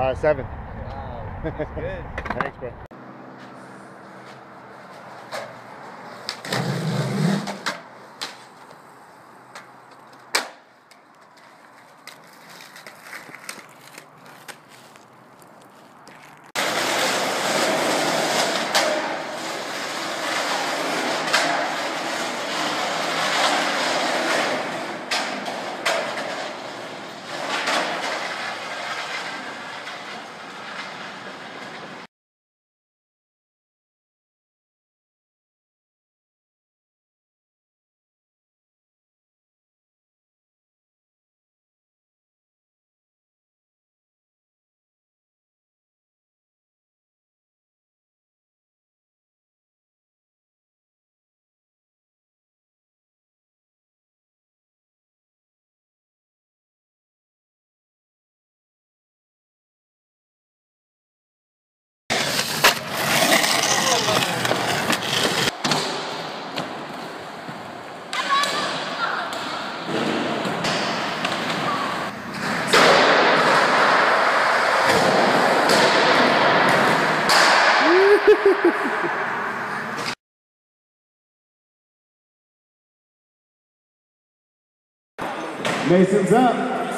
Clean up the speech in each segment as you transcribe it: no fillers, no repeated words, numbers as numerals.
7. Wow, that's good. Thanks, bro. Mason's up.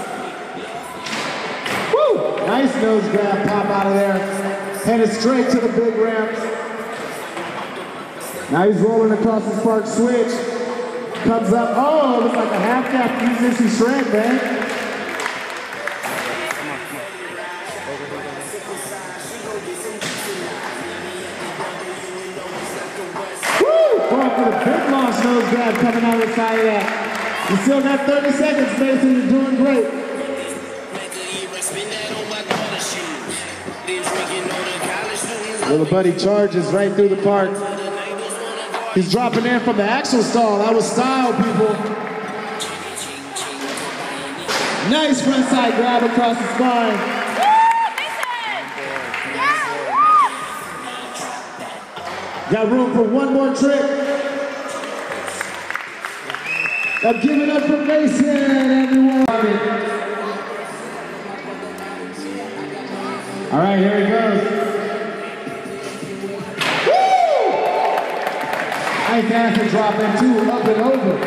Woo! Nice nose grab, pop out of there. Headed straight to the big ramp. Now he's rolling across the spark switch. Comes up. Oh, looks like a half cap musician shred, man. Going for the big launch nose grab coming out of the side of that. You still got 30 seconds, Mason. You're doing great. Little buddy charges right through the park. He's dropping in from the axle stall. That was style, people. Nice front side grab across the spine. Got room for one more trick. I'm giving up for Mason, everyone. All right, here he goes. Woo! Nice acid drop in 2, up and over.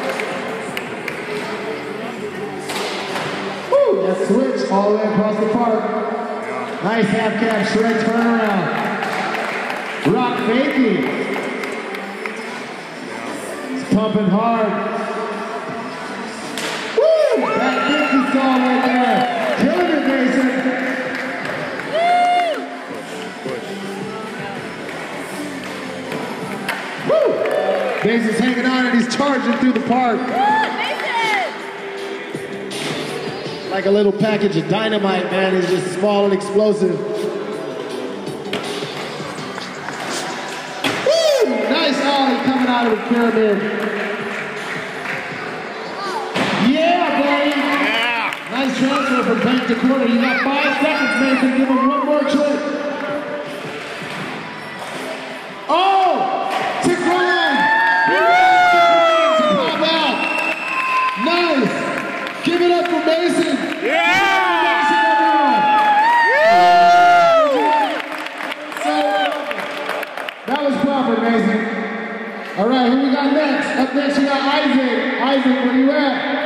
Woo! That switch all the way across the park. Nice half cap shred turnaround. Rock faking. It's pumping hard. That 50 stall right there. Killing it, Mason. Woo! Mason's hanging on and he's charging through the park. Mason! Like a little package of dynamite, man. He's just small and explosive. Woo! Nice ollie coming out of the pyramid. Nice transfer from bank to corner. You got 5 seconds, Mason. Give him one more trick. Oh! To grind! To pop out. Nice! Give it up for Mason. Yeah! Mason, everyone. So, that was proper, Mason. All right, who we got next? Up next, we got Isaac. Isaac, where you at?